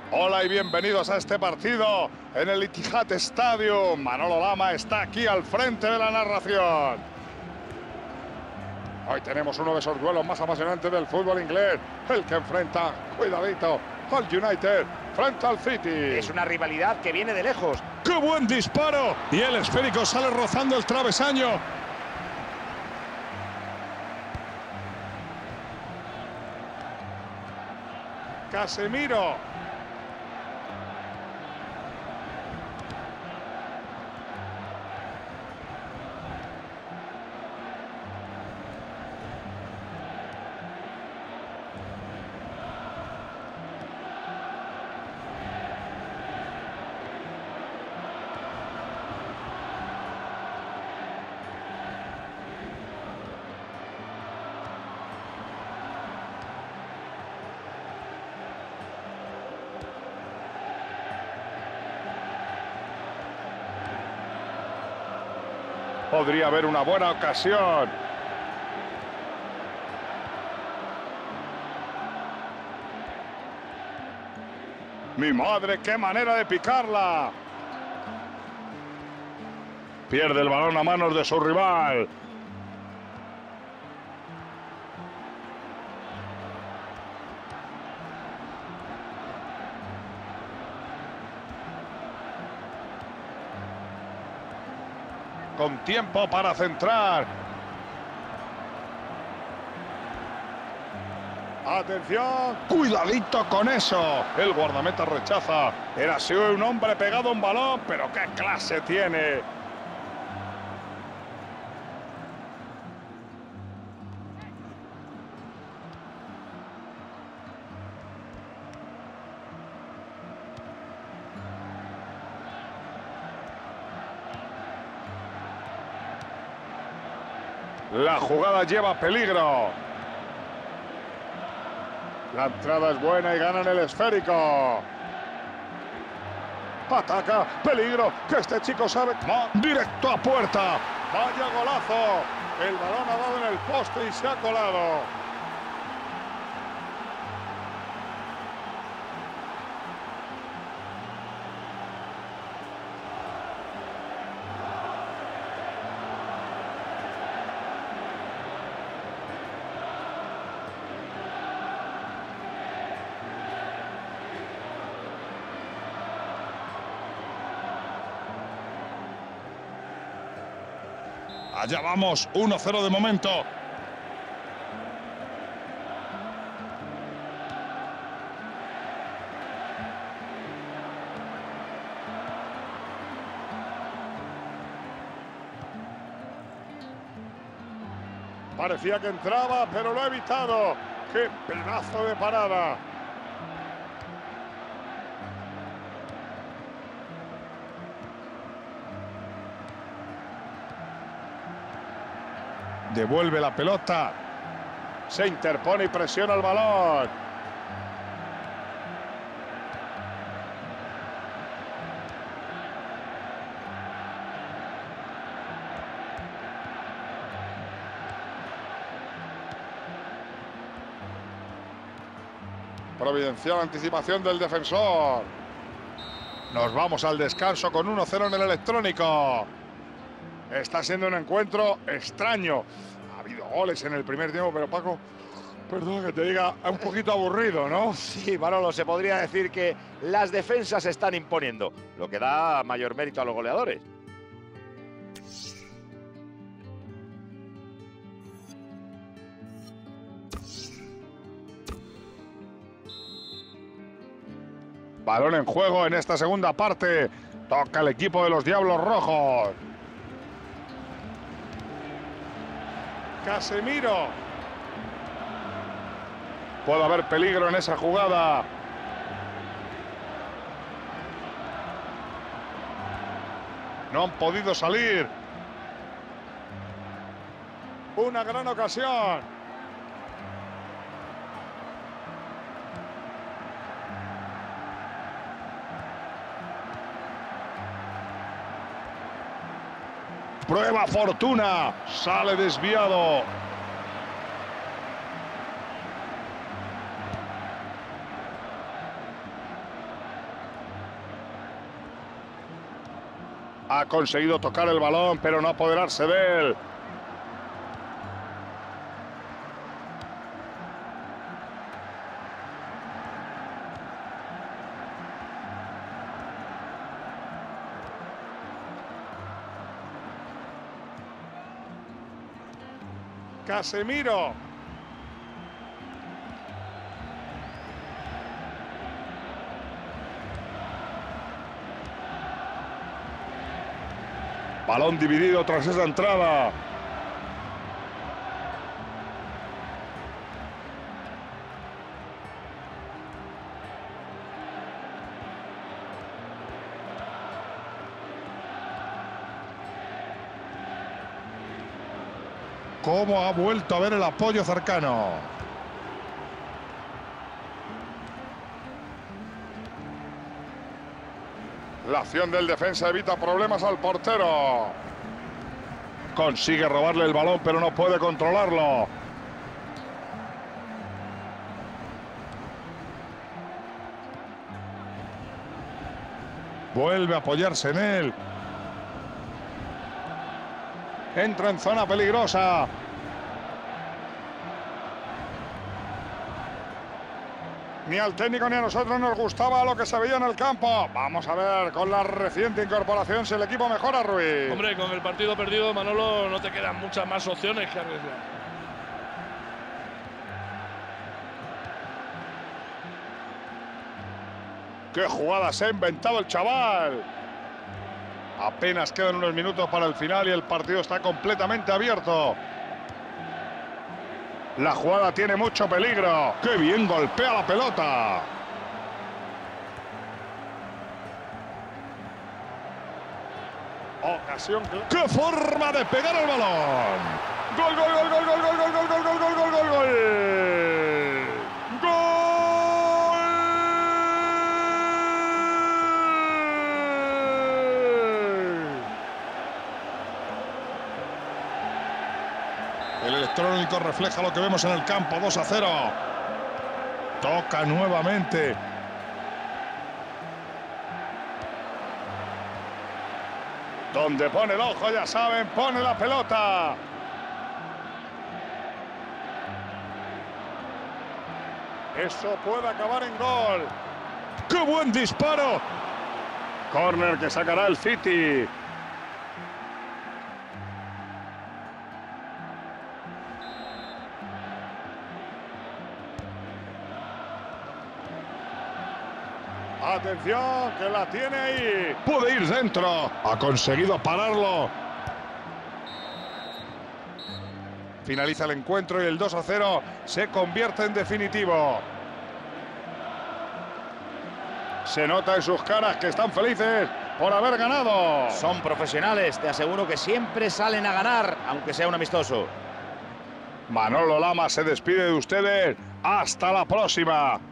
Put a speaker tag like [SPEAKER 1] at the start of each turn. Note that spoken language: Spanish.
[SPEAKER 1] Hola y bienvenidos a este partido en el Etihad Stadium. Manolo Lama está aquí al frente de la narración. Hoy tenemos uno de esos duelos más apasionantes del fútbol inglés, el que enfrenta, cuidadito, al United frente al City.
[SPEAKER 2] Es una rivalidad que viene de lejos.
[SPEAKER 1] ¡Qué buen disparo! Y el esférico sale rozando el travesaño. Casemiro. Podría haber una buena ocasión. ¡Mi madre, qué manera de picarla! Pierde el balón a manos de su rival. Con tiempo para centrar. ¡Atención! ¡Cuidadito con eso! El guardameta rechaza. Era así un hombre pegado a un balón, pero ¡qué clase tiene! La jugada lleva peligro. La entrada es buena y ganan el esférico. Ataca, peligro, que este chico sabe. Directo a puerta. Vaya golazo. El balón ha dado en el poste y se ha colado. Allá vamos, 1-0 de momento. Parecía que entraba, pero lo ha evitado. ¡Qué pedazo de parada! Devuelve la pelota. Se interpone y presiona el balón. Providencial anticipación del defensor. Nos vamos al descanso con 1-0 en el electrónico. Está siendo un encuentro extraño. Ha habido goles en el primer tiempo, pero Paco, perdón que te diga, un poquito aburrido, ¿no?
[SPEAKER 2] Sí, Manolo, se podría decir que las defensas se están imponiendo, lo que da mayor mérito a los goleadores.
[SPEAKER 1] Balón en juego en esta segunda parte. Toca el equipo de los Diablos Rojos. Casemiro. Puede haber peligro en esa jugada. No han podido salir. Una gran ocasión. Prueba fortuna. Sale desviado. Ha conseguido tocar el balón, pero no apoderarse de él. Casemiro. Balón dividido tras esa entrada. ¿Cómo ha vuelto a ver el apoyo cercano? La acción del defensa evita problemas al portero. Consigue robarle el balón, pero no puede controlarlo. Vuelve a apoyarse en él. Entra en zona peligrosa. Ni al técnico ni a nosotros nos gustaba lo que se veía en el campo. Vamos a ver, con la reciente incorporación, si el equipo mejora, Ruiz.
[SPEAKER 3] Hombre, con el partido perdido, Manolo, no te quedan muchas más opciones que arriesgar.
[SPEAKER 1] ¡Qué jugada se ha inventado el chaval! Apenas quedan unos minutos para el final y el partido está completamente abierto. La jugada tiene mucho peligro. ¡Qué bien golpea la pelota! Ocasión. ¡Qué forma de pegar el balón! ¡Gol, gol, gol, gol, gol, gol, gol, gol, gol, gol, gol, gol, gol, gol! El electrónico refleja lo que vemos en el campo, 2-0. Toca nuevamente. Donde pone el ojo, ya saben, pone la pelota. Eso puede acabar en gol. ¡Qué buen disparo! Córner que sacará el City. Atención, que la tiene ahí. Puede ir dentro. Ha conseguido pararlo. Finaliza el encuentro y el 2-0 se convierte en definitivo. Se nota en sus caras que están felices por haber ganado.
[SPEAKER 2] Son profesionales, te aseguro que siempre salen a ganar, aunque sea un amistoso.
[SPEAKER 1] Manolo Lama se despide de ustedes. Hasta la próxima.